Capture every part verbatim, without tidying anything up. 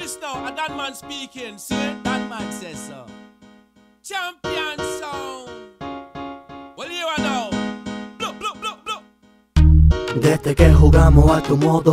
this now, a Dan man speaking. See, Dan man says so. Champion sound. Well, you are now. Blow, blow, blow, blow. Desde que jugamos a tu modo,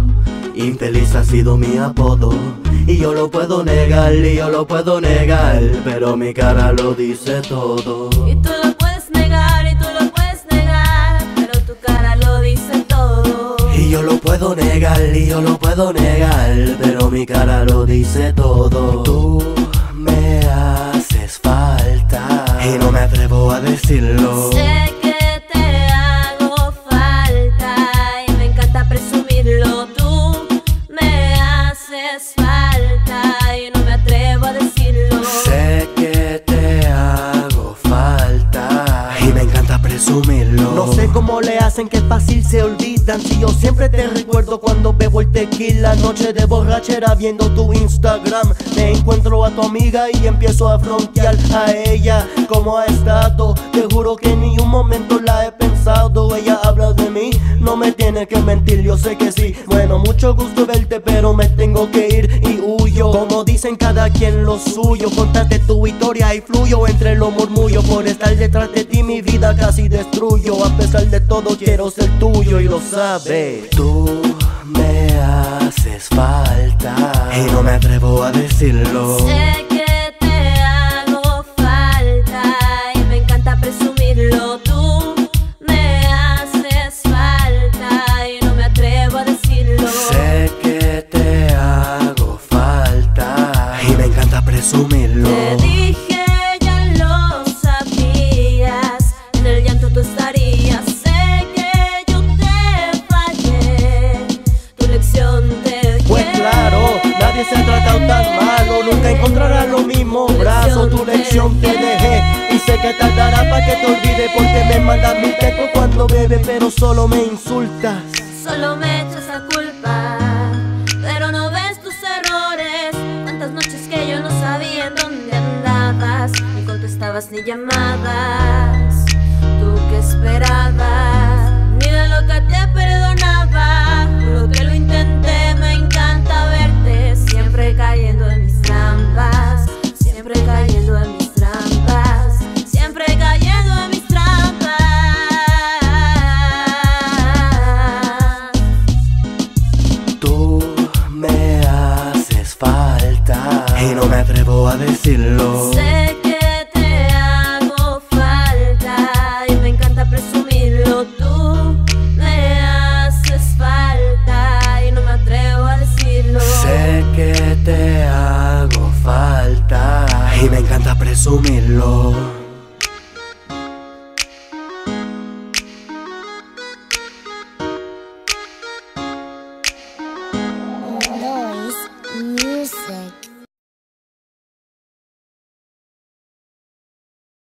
infeliz ha sido mi apodo. Y yo lo puedo negar, y yo lo puedo negar, pero mi cara lo dice todo. Y tú lo puedes negar, y tú lo puedes negar, pero tu cara lo dice todo. Y yo lo puedo negar, y yo lo puedo negar, pero mi cara lo dice todo. Tú me haces falta y no me atrevo a decirlo. Sé que te hago falta y me encanta presumirlo. Tú me haces falta y no me atrevo a decirlo. Sé que te hago falta y me encanta presumirlo. No sé cómo le hacen que fácil se olvidan, si yo siempre te recuerdo cuando bebo el tequila. Noche de borrachera viendo tu Instagram, me encuentro a tu amiga y empiezo a frontear a ella. ¿Cómo ha estado? Te juro que ni un momento la he pensado. Ella habla de mí, no me tiene que mentir, yo sé que sí. Bueno, mucho gusto verte, pero me tengo que ir y huyo. Como dicen, cada quien lo suyo. Contate tu historia y fluyo entre los murmullos. Por estar detrás de ti mi vida casi destruyo. A pesar de todo quiero ser tuyo y lo sabes. Tú me haces falta y no me atrevo a decirlo. Sé que te hago falta y me encanta presumirlo. Tú me haces falta y no me atrevo a decirlo. Sé que te hago falta y me encanta presumirlo. Te dije, ya lo sabías, en el llanto tú estarías. Sé que yo te fallé, tu lección te dejé. Pues claro, nadie se ha tratado tan malo, nunca encontrarás los mismos brazos. Tu lección te dejé y sé que tardará para que te olvides, porque me mandas mi texto cuando bebes, pero solo me insultas. Solo me echas la culpa, pero no ves tus errores. Tantas noches que yo no sabía en dónde andabas, ni contestabas ni llamadas. ¿Tú qué esperabas? Ni de lo que te perdonaba. Juro que lo intenté, me encanta verte siempre cayendo en mis trampas, siempre cayendo en mis trampas, siempre cayendo en mis trampas. Tú me haces falta y no me atrevo a decirlo. Sé que te hago falta y me encanta presumirlo. Tú me haces falta y no me atrevo a decirlo. Sé que te hago falta y me encanta presumirlo.